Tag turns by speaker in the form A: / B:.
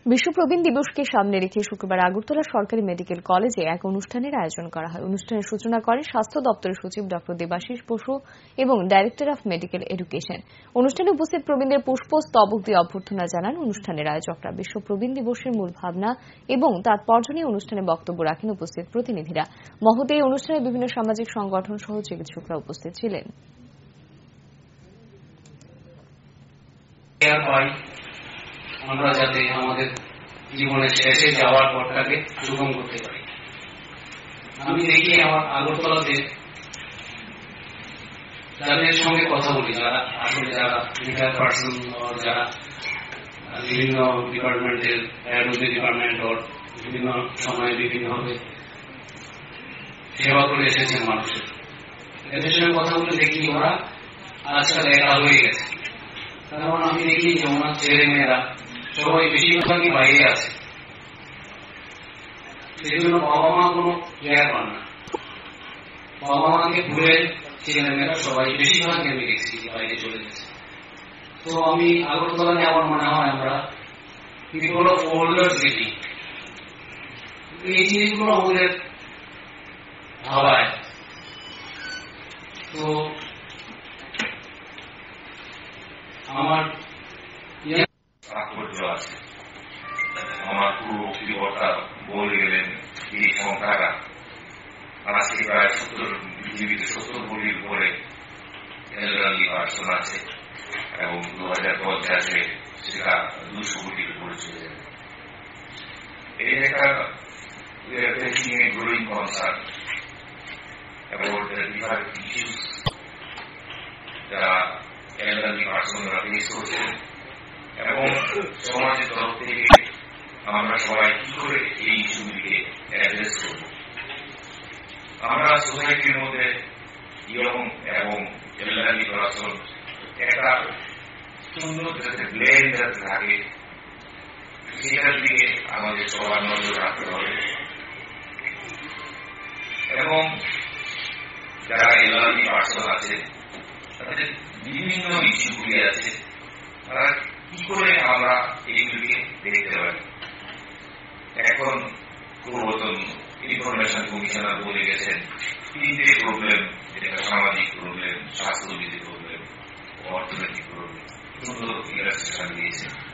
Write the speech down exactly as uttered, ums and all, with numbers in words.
A: বিশ্ব প্রবীণ দিবসকে সামনে রেখে শুক্রবার আগরতলা সরকারি মেডিকেল কলেজে এক অনুষ্ঠানের আয়োজন করা হয়। অনুষ্ঠানের সূচনা করেন স্বাস্থ্য দপ্তরের সচিব ডক্টর দেবাশিস বসু এবং ডাইরেক্টর অফ মেডিকেল এডুকেশন। অনুষ্ঠানে উপস্থিত প্রবীণদের পুষ্পস্তবক দিয়ে অভ্যর্থনা জানান অনুষ্ঠানের আয়োজকরা। বিশ্ব প্রবীণ দিবসের মূল ভাবনা এবং তাৎপর্য নিয়ে অনুষ্ঠানে বক্তব্য রাখেন উপস্থিত প্রতিনিধিরা। মহতে এই অনুষ্ঠানে বিভিন্ন সামাজিক সংগঠন সহ চিকিৎসকরা উপস্থিত ছিলেন।
B: আমরা যাতে আমাদের জীবনের শেষে যাওয়ার পরটাকে সুগম করতে পারি। আমি দেখি আমার আগরতলাতে যাদের সঙ্গে কথা বলি, যারা আসলে যারা রিটায়ার পার্সন, যারা বিভিন্ন ডিপার্টমেন্টের প্যারামেডিক্যাল ডিপার্টমেন্ট ওর বিভিন্ন সময়ে বিভিন্নভাবে সেবা করে এসেছেন মানুষের, এদের সঙ্গে কথা বলে দেখি ওরা আজকাল একা হয়ে গেছে। কারণ আমি দেখি যে ওনার ছেলে মেয়েরা সবাই বেশিরভাগই বাইরে আছে, সেই জন্য বাবা মা কোনো কেয়ার পান না। বাবা মাকে ভুলে ছেলে মেয়েরা সবাই বেশিরভাগই আমি দেখছি বাইরে চলে গেছে। তো আমি আগরতলায় আমার মনে হয় আমরা পিপল অফ ওল্ডার সিটি এই জিনিসগুলো আমাদের ভাবায়। তো আমার
C: তাৎপর্য আছে। আমার পুরো বক্তৃতা বলে গেলেন এই সংখ্যাটা আজকে প্রায় সত্তর পৃথিবীতে সত্তর কোটির উপরে এলডারলি পার্সন আছে এবং দু হাজার পঞ্চাশে সেটা দুশো কোটির উপরে চলে যাবে। এই একটা growing concern about the different issues যারা এলডারলি পার্সনরা ফেস করছে এবং সমাজের তরফ থেকে আমরা সবাই কি করে এই ইস্যুগুলিকে অ্যাড্রেস করব। আমরা সোসাইটির মধ্যে ইয়ং এবং এলডারলি পার্সন একটা সুন্দর যাতে ব্লেন্ড যাতে থাকে সেটার দিকে আমাদের সবার নজর রাখতে হবে এবং যারা এলডারলি পার্সন আছে তাদের বিভিন্ন ইস্যুগুলি আছে, তারা কি করে আমরা এইগুলিকে দেখতে পারি। এখন পূর্বতন ইনফরমেশন কমিশনার বলে গেছেন তিনটে প্রবলেম, যেটা সামাজিক প্রবলেম, স্বাস্থ্যবিধি প্রবলেম, অর্থনৈতিক প্রবলেম, সুন্দর ইলাস্ট্রেশন দিয়েছেন।